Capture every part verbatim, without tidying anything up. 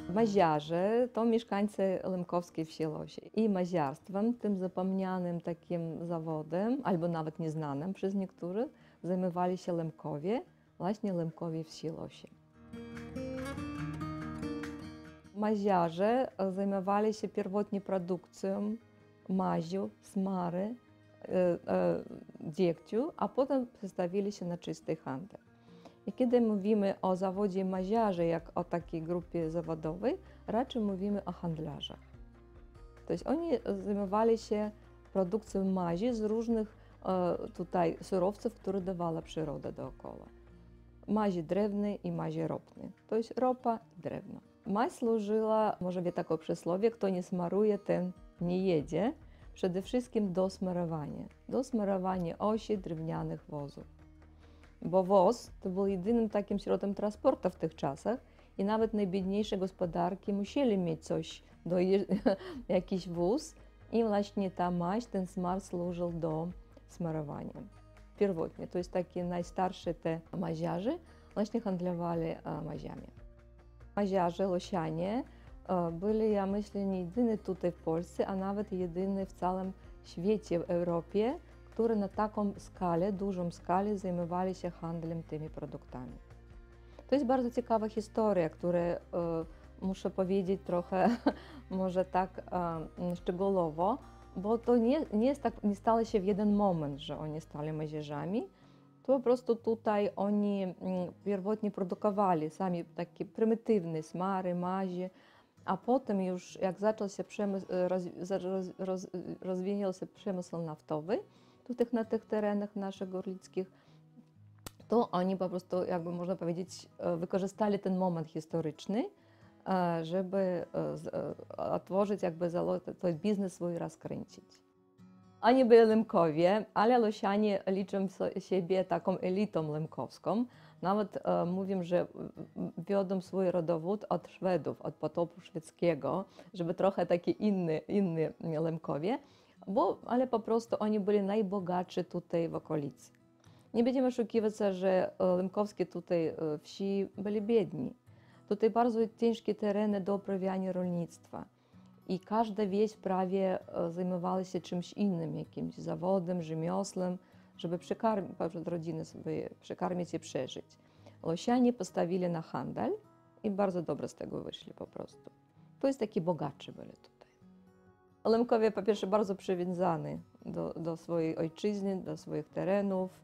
Maziarze to mieszkańcy Lękowskiej wsi Losie. I maziarstwem, tym zapomnianym takim zawodem, albo nawet nieznanym przez niektórych, zajmowali się Lękowie, właśnie Lękowie wsi Losie. Maziarze zajmowali się pierwotnie produkcją maziu, smary, dziegciu, a potem przestawili się na czysty handel. I kiedy mówimy o zawodzie maziarzy, jak o takiej grupie zawodowej, raczej mówimy o handlarzach. To jest oni zajmowali się produkcją mazi z różnych tutaj surowców, które dawała przyroda dookoła. Mazi drewnej i mazi ropnej. To jest ropa i drewno. Maz służyła, może wie takie przysłowie, kto nie smaruje, ten nie jedzie. Przede wszystkim do smarowania. Do smarowania osi drewnianych wozów. Bo woz to był jedynym takim środkiem transportu w tych czasach i nawet najbiedniejsze gospodarki musieli mieć coś, do jakiś wóz i właśnie ta maź, ten smar służył do smarowania. Pierwotnie, to jest takie najstarsze te maziarze, właśnie handlowali maziami. Maziarze, losianie byli, ja myślę, nie jedyni tutaj w Polsce, a nawet jedyni w całym świecie, w Europie, które na taką skalę, dużą skalę zajmowali się handlem tymi produktami. To jest bardzo ciekawa historia, którą e, muszę powiedzieć trochę może tak e, szczegółowo, bo to nie, nie, jest tak, nie stało się w jeden moment, że oni stali maziarzami. To po prostu tutaj oni m, pierwotnie produkowali sami takie prymitywne smary, mazie, a potem już jak zaczął się przemysł, roz, roz, roz, rozwijał się przemysł naftowy, Tych, na tych terenach naszych górlickich, to oni po prostu, jakby można powiedzieć, wykorzystali ten moment historyczny, żeby otworzyć, jakby ten biznes swój rozkręcić. Oni byli Lękowie, ale Losianie liczą siebie taką elitą lękowską. Nawet e, mówią, że wiodą swój rodowód od Szwedów, od potopu szwedzkiego, żeby trochę takie inne, inne Lękowie. Bo, ale po prostu oni byli najbogatsi tutaj w okolicy. Nie będziemy oszukiwać się, że lękowskie tutaj wsi byli biedni. Tutaj bardzo ciężkie tereny do uprawiania rolnictwa. I każda wieś prawie zajmowała się czymś innym, jakimś zawodem, rzemioslem, żeby przekarmić rodziny sobie, przekarmić i przeżyć. Losianie postawili na handel i bardzo dobrze z tego wyszli po prostu. To jest taki bogaczy byli tutaj. Lękowie po pierwsze bardzo przywiązani do, do swojej ojczyzny, do swoich terenów.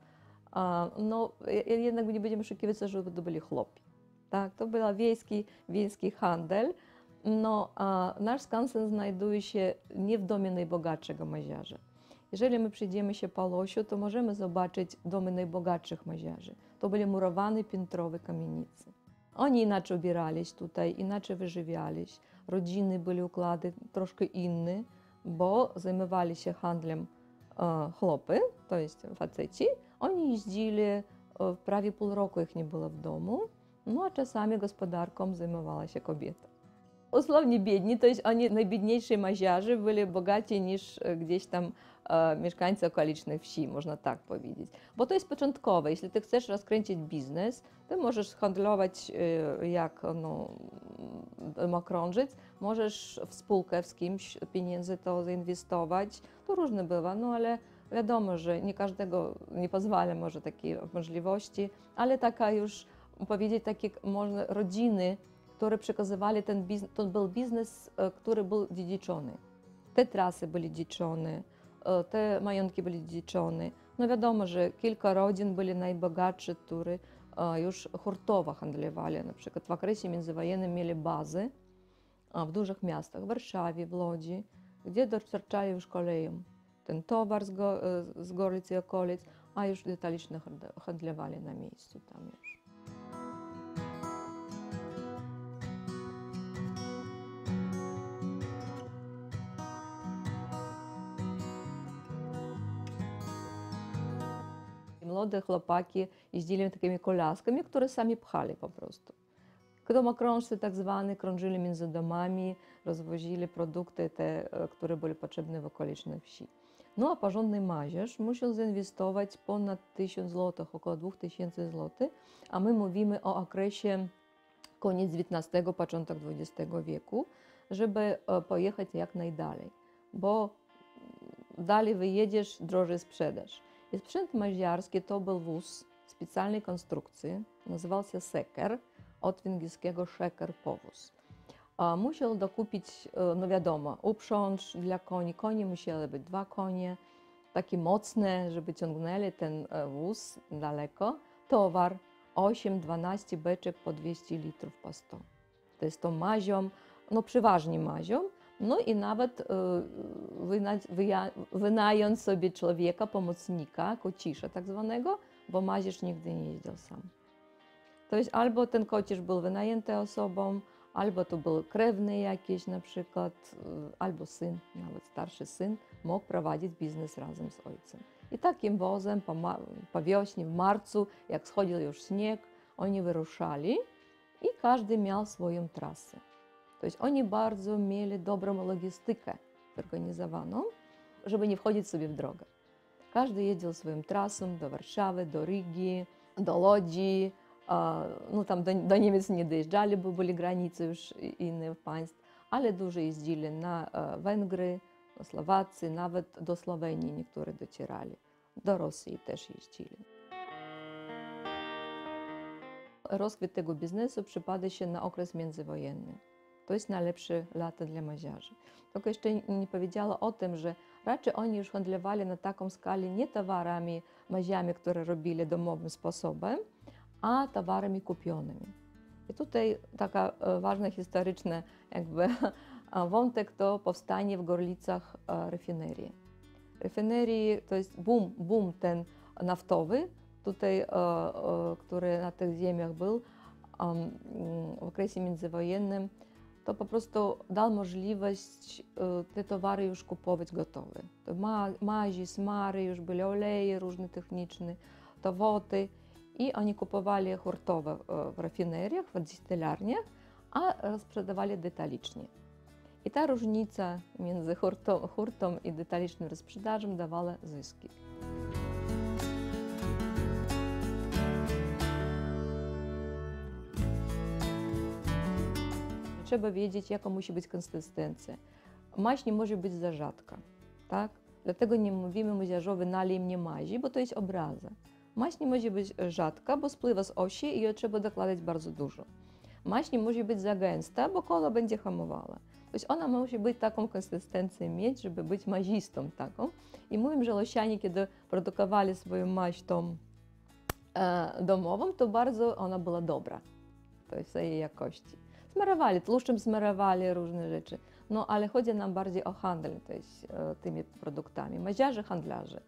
No, jednak nie będziemy oszukiwać, że to byli chłopi. Tak, to był wiejski, wiejski handel. No, a nasz skansen znajduje się nie w domie najbogatszego maziarza. Jeżeli my przyjdziemy się po Losiu, to możemy zobaczyć domy najbogatszych maziarzy. To byli murowane, piętrowe kamienice. Oni inaczej ubierались tutaj, inaczej wyżywiались. Rodziny byli układy troszkę inne, bo zajmowali się handlem e, chłopy, to jest faceci. Oni jeździli, e, prawie pół roku ich nie było w domu, no a czasami gospodarką zajmowała się kobieta. Usłownie biedni, to jest oni najbiedniejsi maziarze byli bogaci niż gdzieś tam e, mieszkańcy okolicznych wsi, można tak powiedzieć. Bo to jest początkowe. Jeśli ty chcesz rozkręcić biznes, to możesz handlować e, jak no, okrążyć, możesz w spółkę z kimś pieniędzy to zainwestować. To różne bywa, no ale wiadomo, że nie każdego nie pozwala może takiej możliwości, ale taka już powiedzieć, takie można rodziny, które przekazywali ten biznes, to był biznes, który był dziedziczony. Te trasy byli dziedziczone, te majątki byli dziedziczone. No wiadomo, że kilka rodzin byli najbogatsze, które już hurtowo handlowali. Na przykład w okresie międzywojennym mieli bazy w dużych miastach, w Warszawie, w Łodzi, gdzie dostarczali już koleją ten towar z, go, z Gorlic i okolic, a już detalicznie handlowali na miejscu tam już. Młode chłopaki jeździli takimi kolaskami, które sami pchali po prostu. Domokrążcy tak zwane krążyli między domami, rozwozili produkty te, które były potrzebne w okolicznych wsi. No a porządny maziarz musiał zainwestować ponad tysiąc złotych, około dwóch tysięcy złotych, a my mówimy o okresie koniec dziewiętnastego, początek dwudziestego wieku, żeby pojechać jak najdalej, bo dalej wyjedziesz, drożej sprzedaż. I sprzęt maziarski to był wóz specjalnej konstrukcji, nazywał się seker, od węgierskiego szeker, powóz. Musiał dokupić, no wiadomo, uprząż dla koni. Konie musiały być dwa konie, takie mocne, żeby ciągnęli ten wóz daleko. Towar osiem dwanaście beczek po dwieście litrów po sto. To jest to mazią, no przeważnie mazią, no i nawet wynająć sobie człowieka, pomocnika, kocisza tak zwanego, bo mazierz nigdy nie jeździł sam. To jest albo ten kocierz był wynajęty osobą, albo to był krewny jakiś na przykład, albo syn, nawet starszy syn, mógł prowadzić biznes razem z ojcem. I takim wozem po, po wiośnie, w marcu, jak schodził już śnieg, oni wyruszali i każdy miał swoją trasę. To jest oni bardzo mieli dobrą logistykę zorganizowaną, żeby nie wchodzić sobie w drogę. Każdy jeździł swoją trasą do Warszawy, do Rygi, do Łodzi. No tam do, do Niemiec nie dojeżdżali, bo były granice już innych państw, ale dużo jeździli na Węgry, do Słowacji, nawet do Słowenii niektórzy docierali. Do Rosji też jeździli. Rozkwit tego biznesu przypada się na okres międzywojenny. To jest najlepsze lata dla maziarzy. Tylko jeszcze nie powiedziała o tym, że raczej oni już handlowali na taką skalę nie towarami, maziami, które robili domowym sposobem, a towarami kupionymi. I tutaj taka ważna historyczna jakby wątek to powstanie w Gorlicach rafinerii. Rafinerii to jest boom, boom ten naftowy, tutaj, który na tych ziemiach był w okresie międzywojennym, to po prostu dał możliwość te towary już kupować gotowe. To ma, mazi, smary, już były oleje różne techniczne, to woty. I oni kupowali hurtowo w rafineriach, w destylarniach, a sprzedawali detalicznie. I ta różnica między hurtą, hurtą i detaliczną rozprzedażą dawała zyski. Trzeba wiedzieć, jaka musi być konsystencja. Maź nie może być za rzadka, tak? Dlatego nie mówimy maziarzowi nalej mnie mazi, bo to jest obraza. Maź nie może być rzadka, bo spływa z osi i jej trzeba dokładać bardzo dużo. Maź nie może być za gęsta, bo koło będzie hamowała. To jest ona musi być taką konsystencję mieć, żeby być mazistą taką. I mówimy, że Losianie, kiedy produkowali swoją maź tą e, domową, to bardzo ona była dobra. To jest jej jakości. Smarowali, tłuszczem smarowali różne rzeczy. No ale chodzi nam bardziej o handel to jest, e, tymi produktami. Maziarze, handlarze.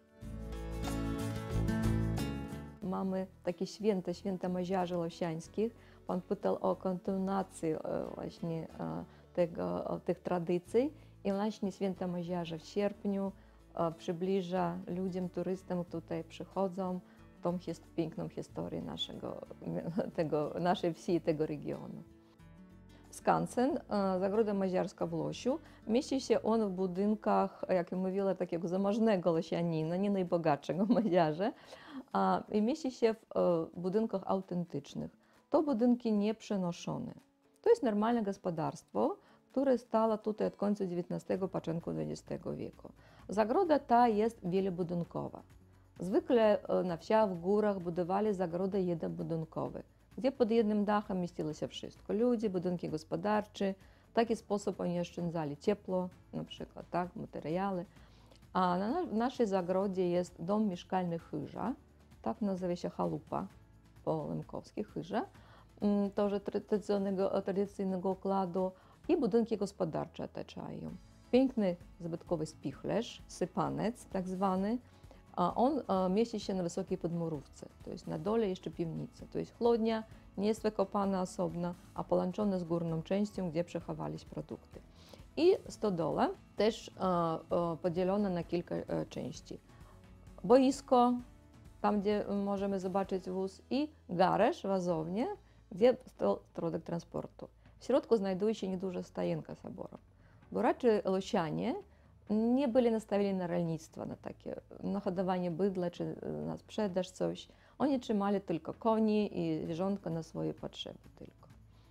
Mamy takie święte, święte maziarzy losiańskich. Pan pytał o kontynuację właśnie tego, tych tradycji i właśnie święta maziarze w sierpniu przybliża ludziom, turystom, tutaj przychodzą, tą his, piękną historię naszego, tego, naszej wsi i tego regionu. Skansen, zagroda maziarska w Losiu, mieści się on w budynkach, jak mówiła, takiego zamożnego losianina, nie najbogatszego maziarza, i mieści się w budynkach autentycznych. To budynki nieprzenoszone. To jest normalne gospodarstwo, które stało tutaj od końca dziewiętnastego, początku dwudziestego wieku. Zagroda ta jest wielobudynkowa. Zwykle na wsiach, w górach budowali zagrody jednobudynkowe, gdzie pod jednym dachem mieściło się wszystko. Ludzie, budynki gospodarcze. W taki sposób oni oszczędzali ciepło, na przykład, tak, materiały. A na naszej zagrodzie jest dom mieszkalny Chyża, tak nazywa się chalupa po lemkowski, Chyża, też tradycyjnego, tradycyjnego układu i budynki gospodarcze otaczają. Piękny zabytkowy spichlerz, sypanec tak zwany, a on mieści się na wysokiej podmurówce, to jest na dole jeszcze piwnica, to jest chłodnia, nie jest wykopana osobno, a połączona z górną częścią, gdzie przechowaliśmy produkty. I stodola też podzielona na kilka części. Boisko, tam gdzie możemy zobaczyć wóz, i garaż, wazownia, gdzie stał środek transportu. W środku znajduje się nieduża stajenka soboru, bo raczej Losianie nie byli nastawieni na rolnictwo, na takie na hodowanie bydła czy na sprzedaż coś. Oni trzymali tylko koni i zwierzątka na swoje potrzeby tylko.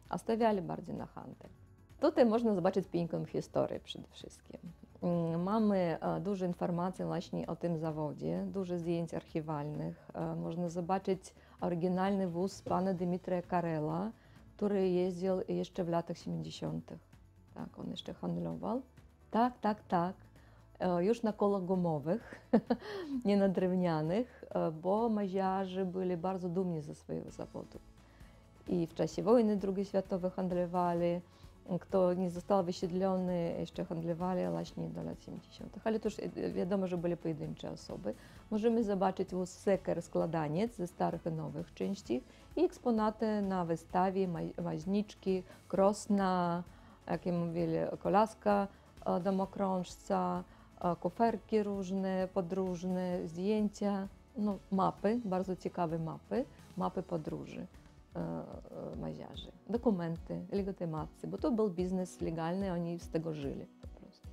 a stawiali bardziej na handel. Tutaj można zobaczyć piękną historię przede wszystkim. Mamy dużo informacji właśnie o tym zawodzie, dużo zdjęć archiwalnych. Można zobaczyć oryginalny wóz pana Dmytrija Karela, który jeździł jeszcze w latach siedemdziesiątych. Tak, on jeszcze handlował. Tak, tak, tak. Już na kołach gumowych, nie na drewnianych, bo maziarze byli bardzo dumni ze swojego zawodu. I w czasie wojny drugiej światowej handlowali. Kto nie został wysiedlony, jeszcze handlowali właśnie do lat siedemdziesiątych. Ale to już wiadomo, że były pojedyncze osoby. Możemy zobaczyć wóz seker, składaniec ze starych i nowych części i eksponaty na wystawie, maźniczki, krosna, jak mówili, kolaska domokrążca, kuferki różne, podróżne, zdjęcia, no, mapy, bardzo ciekawe mapy, mapy podróży maziarzy, dokumenty, legitymacje, bo to był biznes legalny, oni z tego żyli po prostu.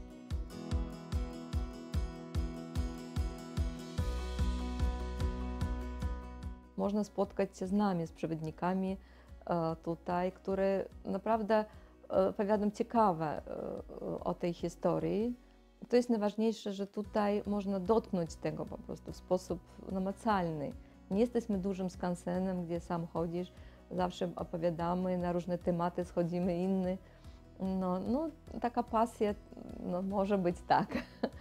Można spotkać się z nami, z przewodnikami tutaj, które naprawdę opowiadają ciekawe o tej historii. To jest najważniejsze, że tutaj można dotknąć tego po prostu w sposób namacalny. Nie jesteśmy dużym skansenem, gdzie sam chodzisz, zawsze opowiadamy na różne tematy, schodzimy inny. No, no taka pasja, no, może być tak.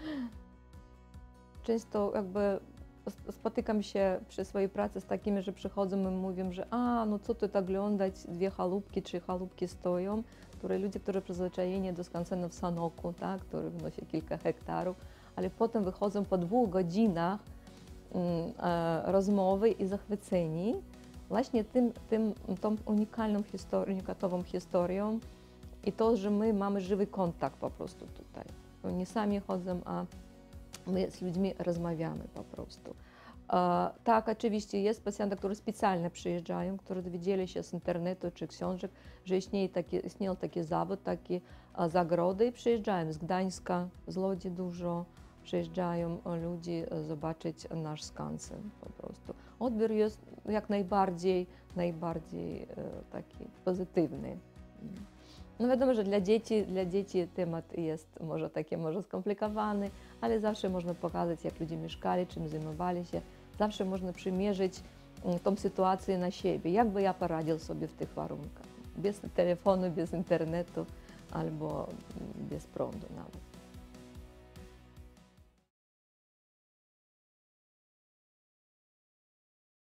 Często jakby spotykam się przy swojej pracy z takimi, że przychodzą i mówią, że a, no co tu tak oglądać, dwie chałupki, trzy chałupki stoją, które ludzie, którzy przyzwyczajeni do skansenu w Sanoku, tak, który wynosi kilka hektarów, ale potem wychodzą po dwóch godzinach rozmowy i zachwyceni właśnie tym, tym, tą unikalną historią, unikatową historią i to, że my mamy żywy kontakt po prostu tutaj. Oni sami chodzą, a my z ludźmi rozmawiamy po prostu. Tak, oczywiście jest pacjenci, którzy specjalnie przyjeżdżają, którzy dowiedzieli się z internetu czy książek, że istnieje taki, istniał taki zawód, takie zagrody i przyjeżdżają z Gdańska, z Łodzi dużo. Przyjeżdżają ludzie zobaczyć nasz skansen po prostu. Odbiór jest jak najbardziej, najbardziej taki pozytywny. No wiadomo, że dla dzieci, dla dzieci temat jest może taki, może skomplikowany, ale zawsze można pokazać, jak ludzie mieszkali, czym zajmowali się. Zawsze można przymierzyć tą sytuację na siebie. Jak by ja poradził sobie w tych warunkach? Bez telefonu, bez internetu albo bez prądu nawet.